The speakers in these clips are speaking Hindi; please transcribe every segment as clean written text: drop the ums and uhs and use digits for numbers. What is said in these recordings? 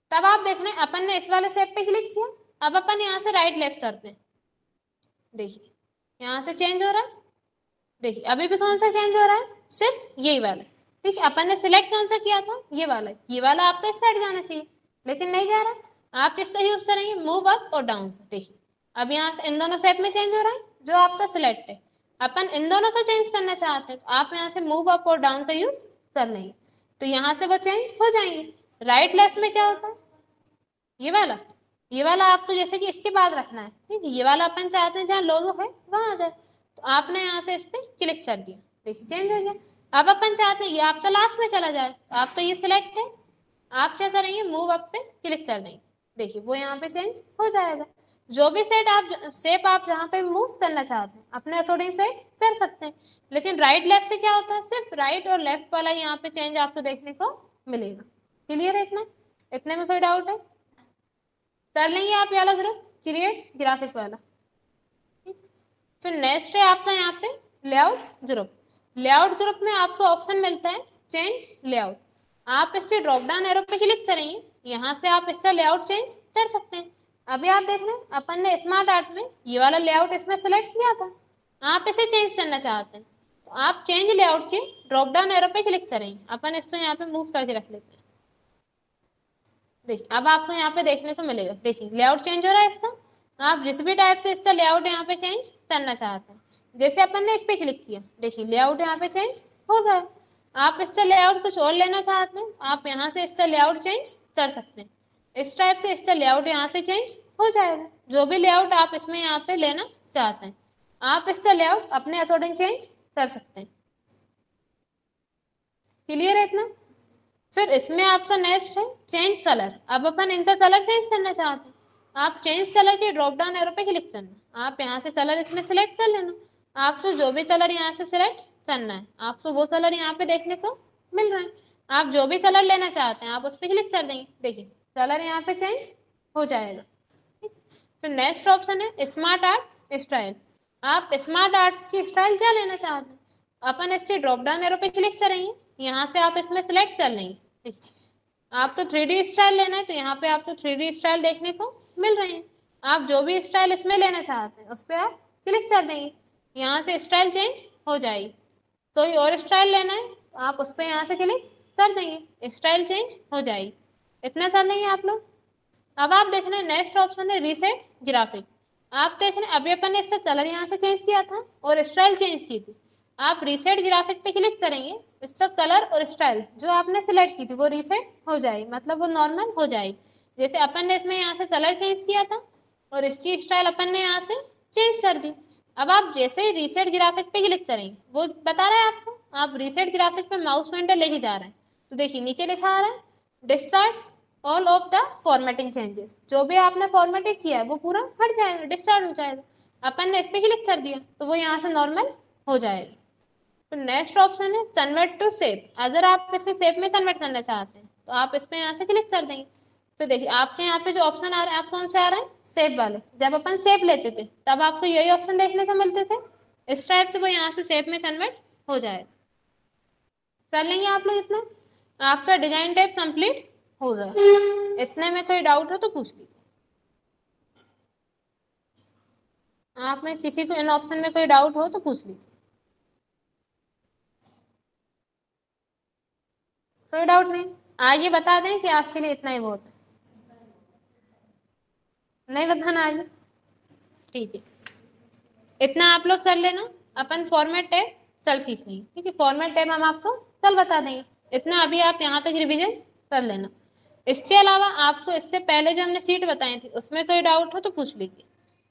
तब आप देख रहे हैं अपन ने इस वाले शेप पे क्लिक किया, अब अपन यहाँ से राइट लेफ्ट करते हैं, देखिए यहाँ से चेंज हो रहा है, देखिए अभी भी कौन सा चेंज हो रहा है, सिर्फ यही वाला। ठीक है, अपन ने सिलेक्ट कौन सा किया था, ये वाला आपका इस साइड जाना चाहिए, लेकिन नहीं जा रहा। आप किसका यूज करेंगे, मूव अप और डाउन। देखिए अब यहाँ से इन दोनों शेप में चेंज हो रहा है, जो आपका सिलेक्ट है, अपन इन दोनों को चेंज करना चाहते हैं तो आप यहाँ से मूव अप और डाउन का यूज कर लेंगे, तो यहाँ से वो चेंज हो जाएंगे। राइट लेफ्ट में क्या होता है, ये वाला आपको जैसे कि इसके बाद रखना है, ठीक है, ये वाला अपन चाहते हैं जहाँ लोगो है वहां आ जाए, तो आपने यहाँ से इस पे क्लिक कर दिया, देखिए चेंज हो गया। अब अपन चाहते हैं ये आपका लास्ट में चला जाए, तो आपका ये सिलेक्ट है, आप क्या करेंगे, मूव अप पे क्लिक कर देंगे, देखिए वो यहाँ पे चेंज हो जाएगा। जो भी शेप आप जहाँ पे मूव करना चाहते हैं अपने अकॉर्डिंग सेट कर सकते हैं, लेकिन राइट लेफ्ट से क्या होता है, सिर्फ राइट और लेफ्ट वाला यहाँ पे चेंज आपको देखने को मिलेगा। क्लियर है इतना, इतने में कोई डाउट है, कर लेंगे आप ये वाला ग्रुप क्रिएट ग्राफिक वाला। फिर नेक्स्ट है आपका यहाँ पे लेआउट ग्रुप। लेआउट ग्रुप में आपको ऑप्शन मिलता है चेंज लेआउट, आप इससे ड्रॉप डाउन एरो पे क्लिक करेंगे, यहाँ से आप इसका लेआउट चेंज कर सकते हैं। अभी आप देख रहे हैं अपन ने स्मार्ट आर्ट में ये वाला लेआउट इसमें सेलेक्ट किया था, आप इसे चेंज करना चाहते हैं तो आप चेंज लेआउट के ड्रॉप डाउन एरो पे क्लिक करेंगे, अपन इसको यहाँ पे मूव करके रख लेते हैं। देखिए अब आपको यहाँ पे देखने को मिलेगा, देखिए लेआउट चेंज हो रहा है इसका, आप जिस भी टाइप से इसका लेआउट यहाँ पे चेंज करना चाहते हैं, जैसे अपन ने इस पे क्लिक किया, देखिए लेआउट यहाँ पे चेंज हो गया। आप इसका लेआउट कुछ और लेना चाहते हैं, आप यहाँ से इसका लेआउट चेंज कर सकते हैं, इस टाइप से इसका लेआउट यहाँ से चेंज हो जाएगा। जो भी लेआउट आप इसमें यहाँ पे लेना चाहते हैं, आप इसका लेआउट अपने अकॉर्डिंग चेंज कर सकते हैं। क्लियर है इतना। फिर इसमें आपका नेक्स्ट है चेंज कलर। अब अपन इनका कलर चेंज करना चाहते हैं, आप चेंज कलर के ड्रॉप डाउन एरो पे क्लिक करना, आप यहाँ से कलर इसमें सिलेक्ट कर लेना, आपको जो भी कलर यहाँ से सिलेक्ट करना है आपको वो कलर यहाँ पे देखने को मिल रहा है, आप जो भी कलर लेना चाहते हैं आप उस पर क्लिक कर देंगे, देखिए कलर यहाँ पे चेंज हो जाएगा। फिर नेक्स्ट ऑप्शन है स्मार्ट आर्ट स्टाइल। आप स्मार्ट आर्ट की स्टाइल क्या लेना चाहते हैं, अपन इसके ड्रॉप डाउन एरो पे क्लिक करेंगे, यहाँ से आप इसमें सेलेक्ट कर लेंगे। आपको 3D स्टाइल लेना है तो यहाँ पे आपको 3D स्टाइल देखने को मिल रहे हैं, आप जो भी स्टाइल इसमें लेना चाहते हैं उस पर आप क्लिक कर देंगे, यहाँ से स्टाइल चेंज हो जाएगी। कोई और स्टाइल लेना है तो आप उस पर यहाँ से क्लिक कर देंगे, स्टाइल चेंज हो जाएगी। इतना कर लेंगे आप लोग। अब आप देख रहे हैं नेक्स्ट ऑप्शन है रीसेट ग्राफिक। आप देख रहे हैं अभी अपन ने इसका कलर यहाँ से चेंज किया था और स्टाइल चेंज की थी, आप रीसेट ग्राफिक पे क्लिक करेंगे, इसका कलर और स्टाइल जो आपने सिलेक्ट की थी वो रीसेट हो जाएगी, मतलब वो नॉर्मल हो जाएगी। जैसे अपन ने इसमें यहाँ से कलर चेंज किया था और इसकी स्टाइल अपन ने यहाँ से चेंज कर दी। अब आप जैसे ही रीसेट ग्राफिक पे क्लिक करेंगे वो बता रहा है आपको, आप रीसेट ग्राफिक पे माउस पॉइंटर लेके जा रहे हैं तो देखिए नीचे लिखा आ रहा है discard all of the formatting changes, जो भी आपने फॉर्मेटिंग किया है वो पूरा हट जाएगा, डिस्कार्ड हो जाएगा। अपन ने इस पर क्लिक कर दिया तो वो यहाँ से नॉर्मल हो जाएगा। तो नेक्स्ट ऑप्शन है कन्वर्ट टू शेप। अगर आप इसे शेप में कन्वर्ट करना चाहते हैं तो आप इस पर यहाँ से क्लिक कर देंगे, तो देखिए आपके यहाँ पे जो ऑप्शन आ रहा है आप कौन से आ रहा है, शेप वाले। जब अपन शेप लेते थे तब आपको यही ऑप्शन देखने को मिलते थे, इस टाइप से वो यहाँ से शेप में कन्वर्ट हो जाएगा। कर लेंगे आप लोग इतना, आपका डिजाइन टाइप कंप्लीट हो गया। इतने में कोई डाउट हो तो पूछ लीजिए, आप में किसी को इन ऑप्शन में कोई डाउट हो तो पूछ लीजिए। कोई डाउट नहीं, आगे बता दें कि आज के लिए इतना ही बहुत है, नहीं बताना आगे, ठीक है। इतना आप लोग कर लेना, अपन फॉर्मेट टैब कल सीख लेंगे, ठीक है, फॉर्मेट टैब हम आपको कल बता देंगे। इतना अभी आप यहाँ तक रिवीजन कर लेना। इसके अलावा आपको इससे पहले जो हमने सीट बताई थी उसमें कोई डाउट हो तो पूछ लीजिए।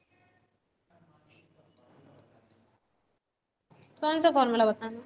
कौन सा फॉर्मूला बताना,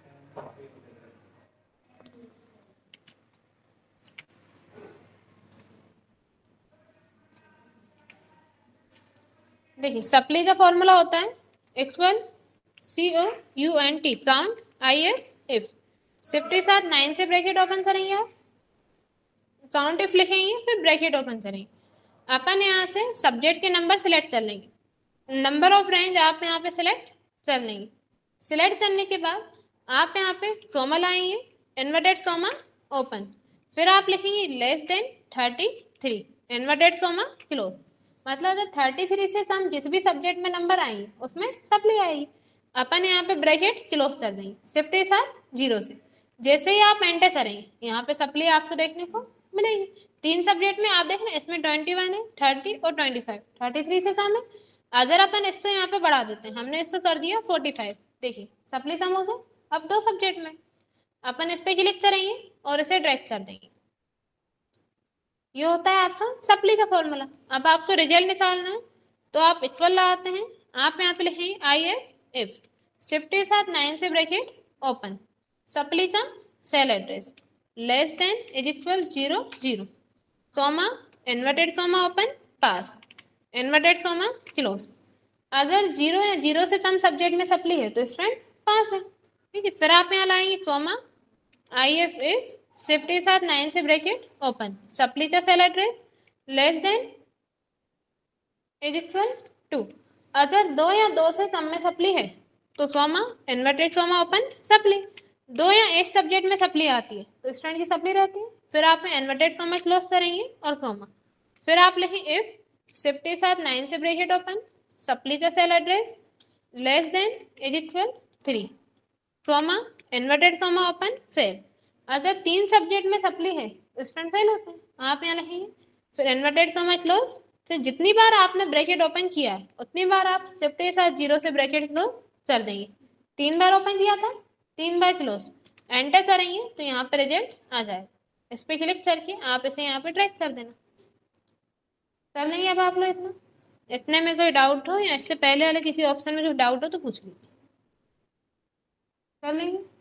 देखिए सप्ली का फॉर्मूला होता है equal COUNT count IF if, shift के साथ 9 से ब्रैकेट ओपन करेंगे आप, काउंट इफ लिखेंगे फिर ब्रैकेट ओपन करेंगे। अपन यहाँ से सब्जेक्ट के नंबर सिलेक्ट कर लेंगे, नंबर ऑफ रेंज आप यहाँ पे सिलेक्ट कर लेंगे। सिलेक्ट करने के बाद आप यहाँ पे कॉमा लाएंगे, इन्वर्टेड कॉमा ओपन, फिर आप लिखेंगे less than 33 inverted comma close, मतलब जब 33 से हम जिस भी सब्जेक्ट में नंबर आएंगे उसमें सप्ली आएगी। अपन यहाँ पे ब्रैकेट क्लोज कर देंगे शिफ्ट के साथ 0 से। जैसे ही आप एंटर करेंगे यहाँ पे सप्ली आपको देखने को मिलेगी। 3 सब्जेक्ट में आप देखें इसमें 21 है, 30 और 25, 33 से कम है। अगर अपन इसको यहाँ पे बढ़ा देते हैं, हमने इसको कर दिया 45, देखिए सप्ली सम हो गया। अब 2 सब्जेक्ट में अपन इस पे क्लिक करेंगे और इसे ड्रैग कर देंगे। ये होता है आपका सप्ली का फॉर्मूला। अब आपको रिजल्ट निकालना है तो आप इक्वल लगाते हैं, आप यहाँ पे लिखेंगे IF शिफ्ट के साथ 9 से ब्रैकेट ओपन, सप्ली का cell address less than is equal 0 0 comma inverted comma open pass inverted comma close. अगर 0 या 0 से कम सब्जेक्ट में सप्ली है तो स्टूडेंट पास है, ठीक है। फिर आप यहाँ लाएंगे कॉमा IF शिफ्ट के साथ 9 से ब्रैकेट ओपन, सप्ली का cell address less than is equal 2। अगर 2 या 2 से कम में सप्ली है तो comma inverted comma open supply. 2 या 1 सब्जेक्ट में सप्ली आती है तो स्टूडेंट की सप्ली रहती है। फिर आप इन्वर्टेड कॉमा क्लोज करेंगे और कॉमा, फिर आप लिखें इफ शिफ्ट के साथ 9 से ब्रैकेट ओपन, सप्ली का cell address less than is equal 3 comma inverted comma open fail. अगर 3 सब्जेक्ट में सप्ली है तो स्टूडेंट फेल होते हैं, आप यहाँ लिखेंगे फिर इन्वर्टेड कॉमा क्लोज। फिर जितनी बार आपने ब्रैकेट ओपन किया है उतनी बार आप शिफ्ट के साथ 0 से ब्रैकेट क्लोज कर देंगे। 3 बार ओपन किया था, 3 बार क्लोज, एंटर करेंगे तो यहाँ पे रिजल्ट आ जाएगा। इस पे क्लिक करके आप इसे यहाँ पे ड्रैग कर देना। कर लेंगे अब आप लोग इतने में कोई डाउट हो या इससे पहले वाले किसी ऑप्शन में कोई डाउट हो तो पूछ लीजिए। कर लेंगे।